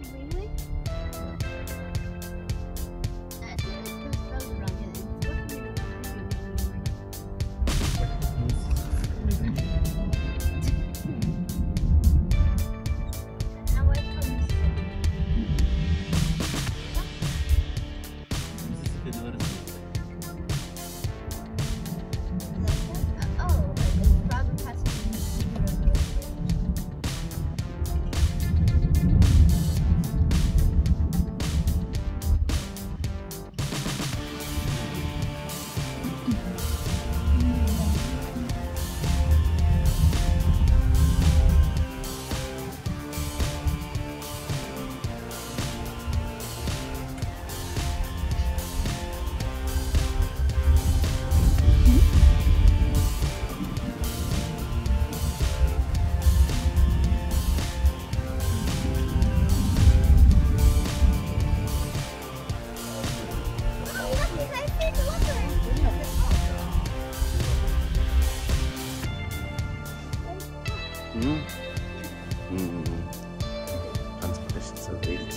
Greenway? I think it's spelled wrong. It's supposed to be now it comes. Oh, it's probably has to be. Transportation so wild.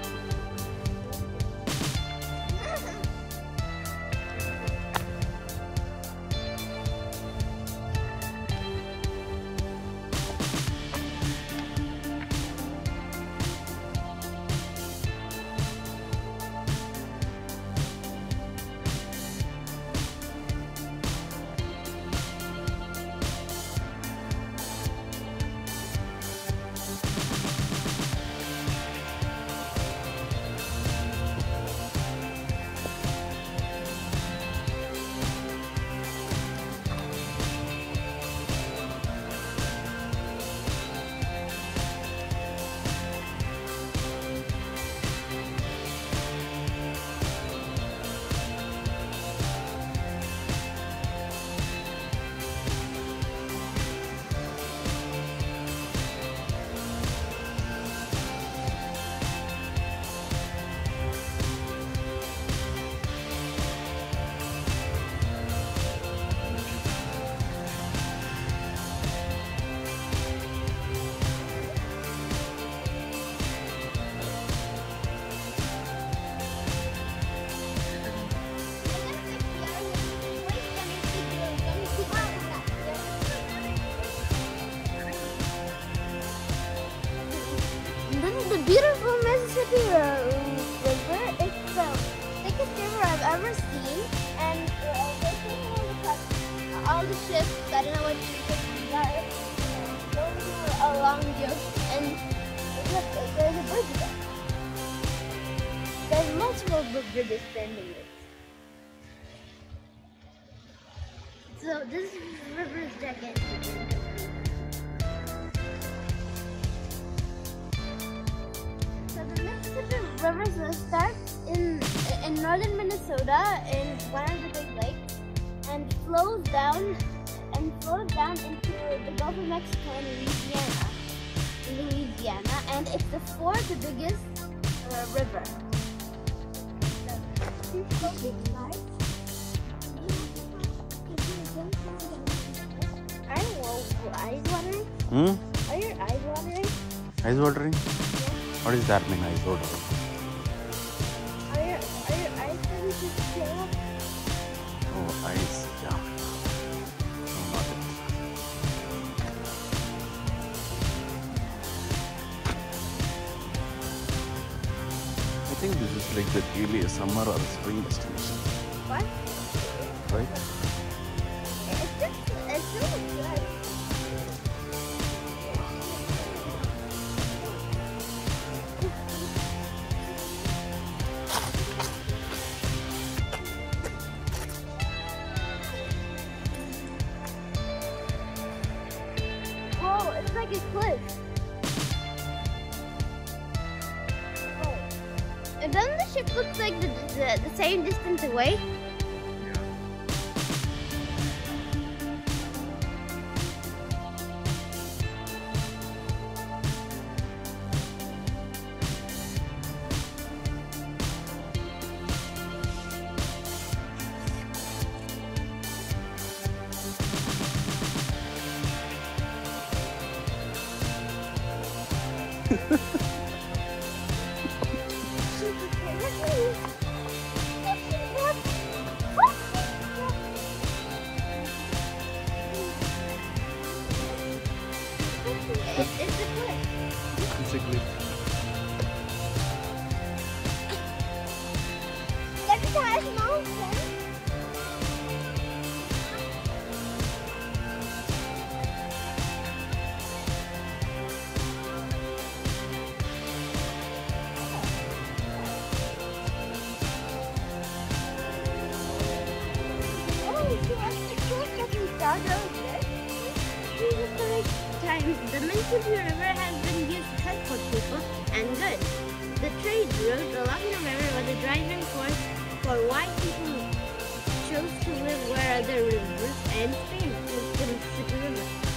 The beautiful Mississippi River. It's the thickest river I've ever seen, and they take all the ships. I don't know what ships these are. Going along the ocean, and there's a bridge there. There's multiple bridges standing there. So this river is gigantic. The Mississippi River starts in northern Minnesota in one of the big lakes and flows down into the Gulf of Mexico and Louisiana, and it's the fourth biggest river. Are your eyes watering? Are your eyes watering? Eyes watering? What does that mean, eyes watering? Are your eyes starting to tear up? Oh, eyes, yeah. No, not it. I think this is like the really a summer or a spring destination. What? Right? It's still good. Whoa, it's like a cliff. Oh. And doesn't the ship look like the same distance away? prehistoric times, the Mississippi River has been used to transport people and goods. The trade route along the river was a driving force for why people chose to live where other rivers and streams like the Mississippi River.